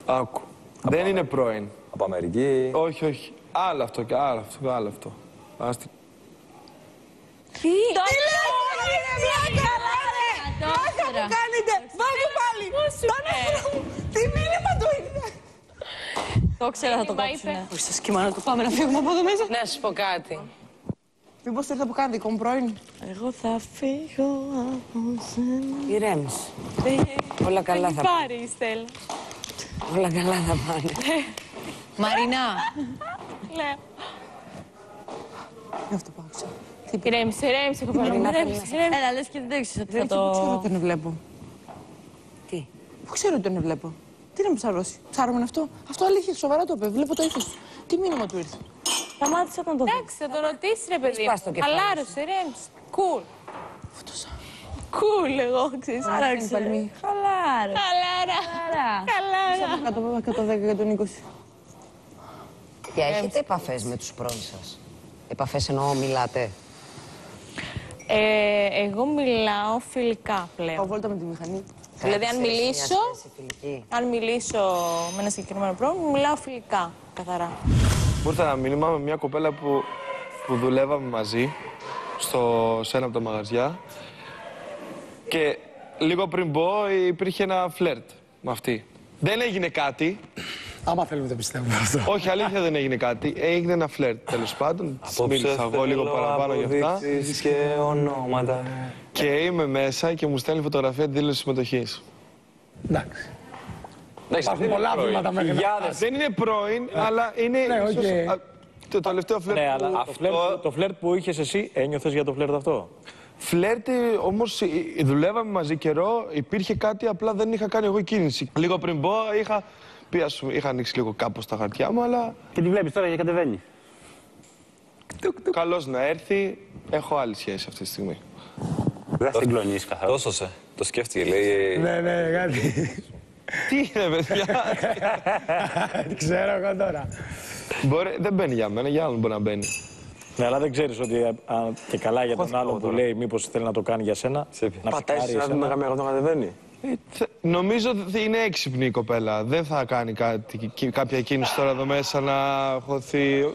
Άκου. Δεν είναι πρώην. Από Αμερική. Όχι, όχι. Άλλο αυτό και άλλο αυτό και άλλο αυτό. Άστι. Τι κάνετε! Βάζω πάλι! Τι μήνυμα του ήρθε! Το ήξερα, θα το κόψουνε. Όχι, στο σχήμα να το πάμε να φύγουμε από εδώ μέσα. Να σου πω κάτι. Μήπως ήρθε από κάτι δικό πρώην. Εγώ θα φύγω από σένα. Ηρέμησε. Όλα καλά θα πάνε. Πάρει η Στέλλα. Όλα καλά θα πάνε. Μαρινά. Ναι. Γι' αυτό πάω ξέρω. Ηρέμησε, κοπέλα μου. Έλα, λες και δεν το ήξερες ότι θα Δεν ξέρω το... ότι τον βλέπω. Τι. Πού ξέρω ότι τον βλέπω. Τι να με ψαρώσει. Ψάρωμαι αυτό. Αυτό αλήθεια, σοβαρά το είπε. Βλέπω το ύφος του. Τι μήνυμα του ήρθε. Σταμάτησα να το δω. Εντάξει, θα το ρωτήσει, ρε παιδί. Σπάς το κεφάλι. Χαλάρωσε, ηρέμησε. Κουλ. Φωτόσα. Κουλ, εγώ ξέρεις. Άραξε. Παλμή. Χαλάρα. Χαλάρα. Χαλάρα. 110 για τον 20. Και έχετε επαφές με τους πρώην σας. Επαφές εννοώ, μιλάτε. Εγώ μιλάω φιλικά πλέον. Πάω βόλτα με τη μηχανή. Δηλαδή, αν Μια μιλήσω με ένα συγκεκριμένο πρόβλημα, μιλάω φιλικά, καθαρά. Μου ήρθε ένα μήνυμα με μια κοπέλα που δουλεύαμε μαζί σε ένα από τα μαγαζιά και λίγο πριν μπω υπήρχε ένα φλερτ με αυτή. Δεν έγινε κάτι. Άμα θέλουμε δεν πιστεύουμε αυτό. Όχι, αλήθεια δεν έγινε κάτι. Έγινε ένα φλερτ τέλος πάντων. Μίλησα εγώ λίγο παραπάνω για αυτά. Και ονόματα. Και είμαι μέσα και μου στέλνει φωτογραφία δήλωση συμμετοχής. Εντάξει. Υπάρχουν πολλά βήματα μέχρι να Δεν είναι πρώην, αλλά είναι ίσως, οκ. το τελευταίο φλερτ. Ναι, αλλά που- το φλερτ που είχες εσύ, ένιωθες για το φλερτ αυτό? Φλερτ, όμως δουλεύαμε μαζί καιρό, υπήρχε κάτι, απλά δεν είχα κάνει εγώ κίνηση. Λίγο πριν μπω, είχα ανοίξει λίγο κάπως τα χαρτιά μου, αλλά Και τη βλέπεις τώρα και κατεβαίνει. καλώς να έρθει, έχω άλλη σχέση αυτή τη στιγμή. Δεν θα την κλονίσεις καθόλου. Το σώσε. Το σκέφτηκε, λέει. Ναι, ναι, κάτι. Τι είναι, παιδιά. Τι ξέρω εγώ τώρα. Δεν μπαίνει για μένα, για άλλον μπορεί να μπαίνει. Ναι, αλλά δεν ξέρεις ότι και καλά για τον άλλον που λέει μήπως θέλει να το κάνει για σένα. Να Πατάει φυτάρει ένα εσένα. βήμα καμία όταν κατεβαίνει. Νομίζω ότι είναι έξυπνη η κοπέλα. Δεν θα κάνει κάποια κίνηση τώρα εδώ μέσα να χωθεί.